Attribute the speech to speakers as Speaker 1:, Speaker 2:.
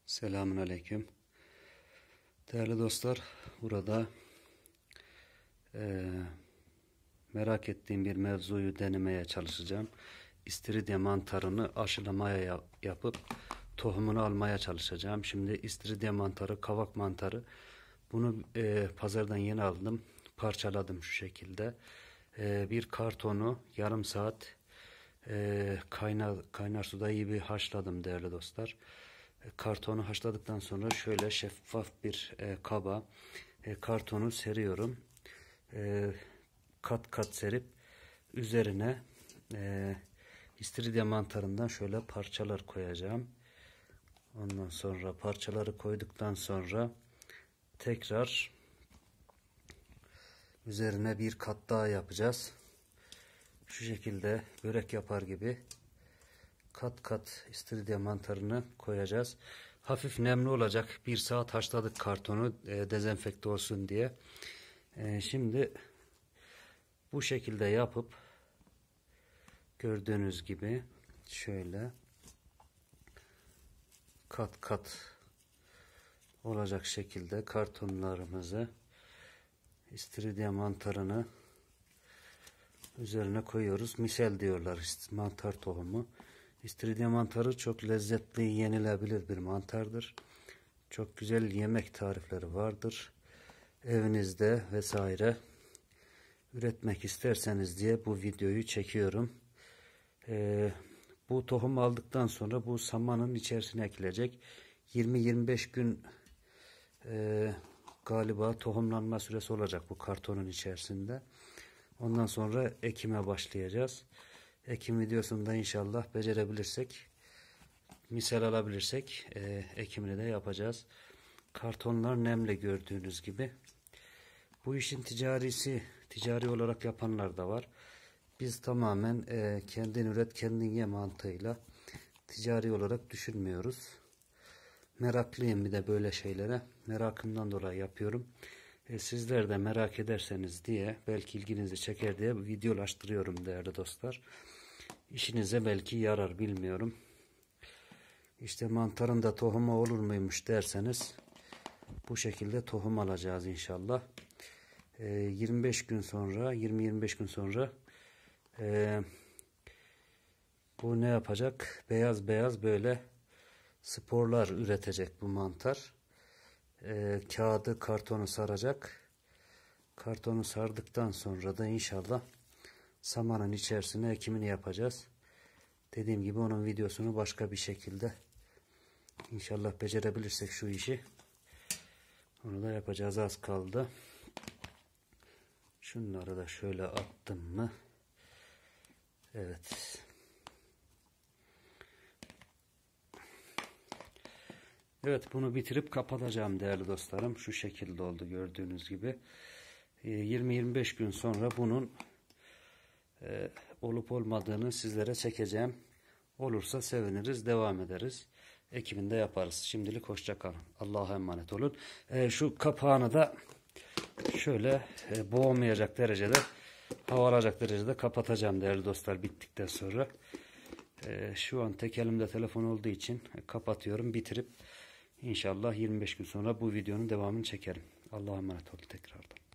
Speaker 1: Selamünaleyküm. Değerli dostlar, burada merak ettiğim bir mevzuyu denemeye çalışacağım. İstiridye mantarını aşılamaya yapıp tohumunu almaya çalışacağım. Şimdi istiridye mantarı, kavak mantarı. Bunu pazardan yeni aldım. Parçaladım şu şekilde. Bir kartonu yarım saat kaynar suda iyi bir haşladım değerli dostlar. Kartonu haşladıktan sonra şöyle şeffaf bir kaba kartonu seriyorum. Kat kat serip üzerine istiridye mantarından şöyle parçalar koyacağım. Ondan sonra parçaları koyduktan sonra tekrar üzerine bir kat daha yapacağız. Şu şekilde börek yapar gibi kat kat istiridye mantarını koyacağız. Hafif nemli olacak. 1 saat haşladık kartonu dezenfekte olsun diye. Şimdi bu şekilde yapıp gördüğünüz gibi şöyle kat kat olacak şekilde kartonlarımızı istiridye mantarını üzerine koyuyoruz. Misel diyorlar mantar tohumu. İstiridye mantarı çok lezzetli, yenilebilir bir mantardır. Çok güzel yemek tarifleri vardır. Evinizde vesaire üretmek isterseniz diye bu videoyu çekiyorum. Bu tohum aldıktan sonra bu samanın içerisine ekilecek. 20-25 gün galiba tohumlanma süresi olacak bu kartonun içerisinde. Ondan sonra ekime başlayacağız. Ekim videosunda inşallah becerebilirsek, misal alabilirsek ekimini de yapacağız. Kartonlar nemli gördüğünüz gibi. Bu işin ticari olarak yapanlar da var. Biz tamamen kendin üret kendin ye mantığıyla ticari olarak düşünmüyoruz. Meraklıyım bir de böyle şeylere. Merakımdan dolayı yapıyorum. Sizler de merak ederseniz diye, belki ilginizi çeker diye videolaştırıyorum değerli dostlar. İşinize belki yarar, bilmiyorum. İşte mantarın da tohumu olur muymuş derseniz bu şekilde tohum alacağız inşallah. 25 gün sonra 20-25 gün sonra bu ne yapacak? Beyaz beyaz böyle sporlar üretecek bu mantar. Kağıdı, kartonu saracak. Kartonu sardıktan sonra da inşallah samanın içerisine ekimini yapacağız. Dediğim gibi onun videosunu başka bir şekilde inşallah becerebilirsek şu işi onu da yapacağız. Az kaldı. Şunları da şöyle attım mı? Evet. Evet, bunu bitirip kapatacağım değerli dostlarım. Şu şekilde oldu gördüğünüz gibi. 20-25 gün sonra bunun olup olmadığını sizlere çekeceğim. Olursa seviniriz, devam ederiz. Ekiminde yaparız. Şimdilik hoşça kalın. Allah'a emanet olun. Şu kapağını da şöyle boğmayacak derecede, hava alacak derecede kapatacağım değerli dostlar bittikten sonra. Şu an tek elimde telefon olduğu için kapatıyorum. Bitirip İnşallah 25 gün sonra bu videonun devamını çekerim. Allah'a emanet olun tekrardan.